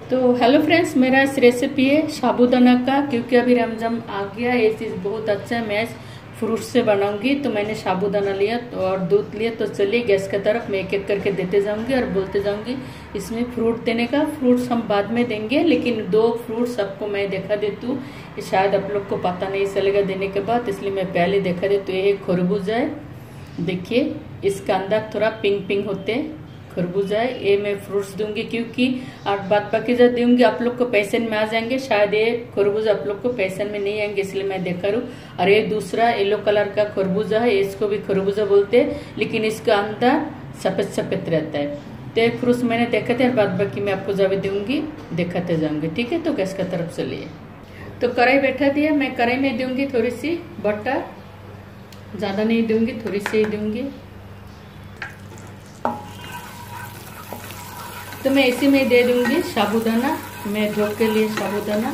तो hello friends, मेरा इस रेसिपी है साबूदाना का। क्योंकि अभी रमजान आ गया, ये चीज़ बहुत अच्छा है। मैं फ्रूट से बनाऊंगी, तो मैंने साबूदाना लिया और दूध लिया। तो चलिए गैस की तरफ मैं एक एक करके देते जाऊंगी और बोलते जाऊंगी इसमें फ्रूट देने का। फ्रूट्स हम बाद में देंगे, लेकिन 2 फ्रूट्स आपको मैं दिखा देती हूँ। शायद आप लोग को पता नहीं चलेगा देने के बाद, इसलिए मैं पहले दिखा देती हूँ। ये खरबूजा है, देखिए इसका अंदर थोड़ा पिंक पिंक होते हैं। खरबूजा है, ये मैं फ्रूट्स दूंगी क्योंकि बाद बाकी जो दूंगी आप लोग को पैसन में आ जाएंगे। शायद ये खरबूजा आप लोग को पैसन में नहीं आएंगे, इसलिए मैं देखा रू। और ये दूसरा येलो कलर का खरबूजा है, इसको भी खरबूजा बोलते हैं, लेकिन इसका अंदर सफेद सफेद रहता है। तो ये फ्रूट्स मैंने देखे थे, बाद बाकी मैं आपको जब दूंगी दिखाते जाऊंगी, ठीक है। तो गैस का तरफ चलिए। तो कढ़ाई बैठा दिया, मैं कढ़ाई में दूंगी थोड़ी सी बटर, ज्यादा नहीं दूंगी, थोड़ी सी ही दूंगी। तो मैं इसी में दे दूंगी साबूदाना, मैं धो के लिए साबूदाना।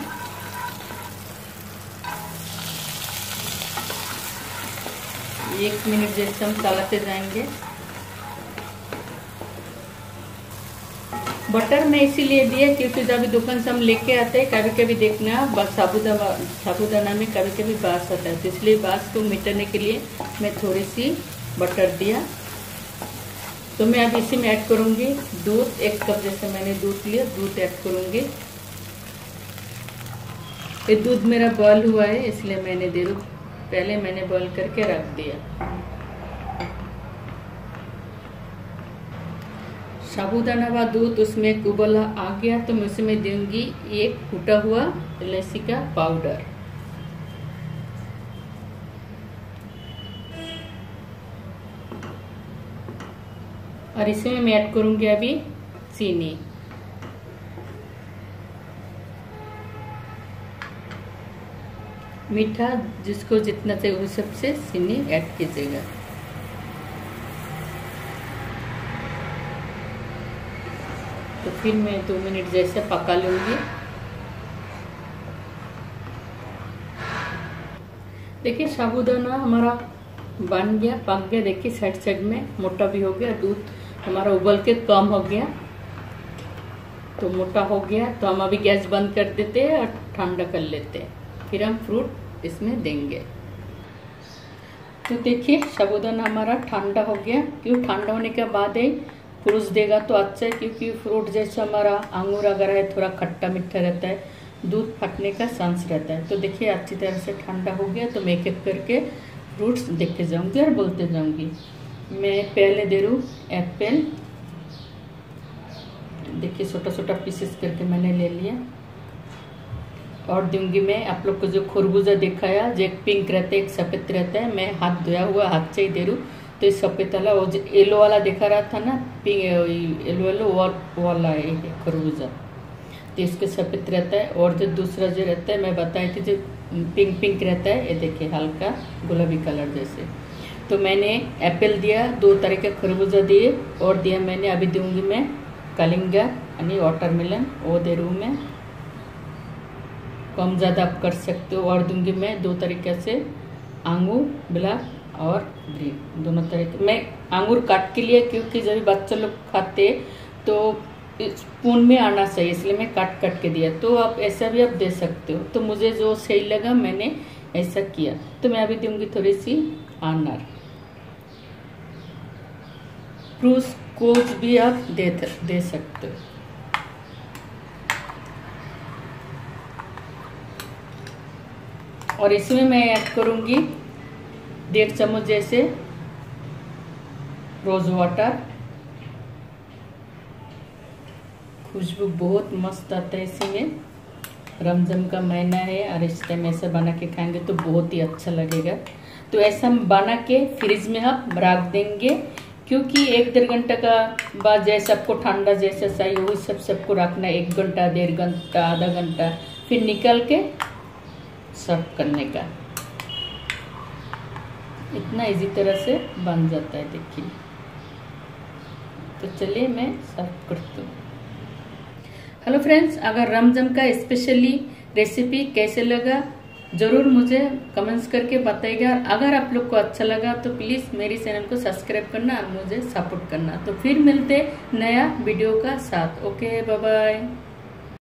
एक मिनट जैसे हम चलाते जाएंगे। बटर मैं इसीलिए दिया क्योंकि जब दुकान से हम लेके आते हैं, कभी कभी देखना साबूदाना में कभी कभी बास आता है, तो इसलिए बास को मिटाने के लिए मैं थोड़ी सी बटर दिया। तो मैं अब इसी में ऐड करूंगी दूध, 1 कप जैसे मैंने दूध लिया, दूध ऐड करूंगी। ये दूध मेरा बॉयल हुआ है, इसलिए मैंने दे दूँ, पहले मैंने बॉयल करके रख दिया। साबूदाना व दूध उसमें एक उबला आ गया, तो मैं उसमें दूंगी 1 कूटा हुआ इलायची का पाउडर। और इसमें मैं ऐड करूंगी अभी चीनी। मीठा जिसको जितना चाहिए उस हिसाब से चीनी ऐड कीजिएगा। तो फिर मैं 2 मिनट जैसे पका लूंगी। देखिए साबूदाना हमारा बन गया, पक गया। देखिए साइड साइड में मोटा भी हो गया, दूध हमारा उबल के कम हो गया, तो मोटा हो गया। तो हम अभी गैस बंद कर देते हैं और ठंडा कर लेते हैं, फिर हम फ्रूट इसमें देंगे। तो देखिए साबूदाना हमारा ठंडा हो गया। क्यों ठंडा होने के बाद ही फ्रूट्स देगा तो अच्छा है, क्योंकि फ्रूट जैसे हमारा अंगूर अगर है थोड़ा खट्टा मीठा रहता है, दूध फटने का चांस रहता है। तो देखिए अच्छी तरह से ठंडा हो गया। तो मैं एक एक करके फ्रूट्स देखते जाऊंगी और बोलते जाऊंगी। मैं पहले दे रूँ एप्पल, देखिए छोटा छोटा पीसेस करके मैंने ले लिया। और दूंगी मैं आप लोग को जो खरबूजा दिखाया, जो एक पिंक रहता है एक सफेद रहता है, मैं हाथ धोया हुआ हाथ से ही दे रूँ। तो इस सफेद वाला, वो जो येलो वाला दिखा रहा था ना, पिंक येलो वाला है खरबूजा, तो इसके सफेद रहता है। और जो दूसरा जो रहता है मैं बताई थी जो पिंक पिंक रहता है, ये देखिए हल्का गुलाबी कलर जैसे। तो मैंने एप्पल दिया, 2 तरह के खरबूजा दिए, और दिया मैंने अभी दूंगी मैं कलिंगा यानी वाटरमेलन, वो दे रूँ मैं। कम ज़्यादा आप कर सकते हो। और दूंगी मैं 2 तरीके से अंगूर, ब्लैक और ग्रीन, दोनों तरह के। मैं अंगूर काट के लिए, क्योंकि जब बच्चे लोग खाते तो स्पून में आना चाहिए, इसलिए मैं काट काट के दिया। तो आप ऐसा भी आप दे सकते हो। तो मुझे जो सही लगा मैंने ऐसा किया। तो मैं अभी दूंगी थोड़ी सी अनार। फ्रूट्स कोच भी आप दे सकते हो। और इसमें मैं ऐड करूंगी 1.5 चम्मच जैसे रोज वाटर। खुशबू बहुत मस्त आता है इसमें। रमजान का महीना है और इस टाइम ऐसा बना के खाएंगे तो बहुत ही अच्छा लगेगा। तो ऐसा हम बना के फ्रिज में हम रख देंगे, क्योंकि 1-1.5 घंटा का बाद जैसे आपको ठंडा जैसा चाहिए वही सबको रखना, 1 घंटा, 1.5 घंटा, आधा घंटा, फिर निकल के सर्व करने का। इतना इजी तरह से बन जाता है, देखिए। तो चलिए मैं सर्व करती हूँ। हेलो फ्रेंड्स, अगर रमजान का स्पेशली रेसिपी कैसे लगा जरूर मुझे कमेंट्स करके बताइएगा। अगर आप लोग को अच्छा लगा तो प्लीज मेरी चैनल को सब्सक्राइब करना और मुझे सपोर्ट करना। तो फिर मिलते नया वीडियो का साथ। Okay, bye bye.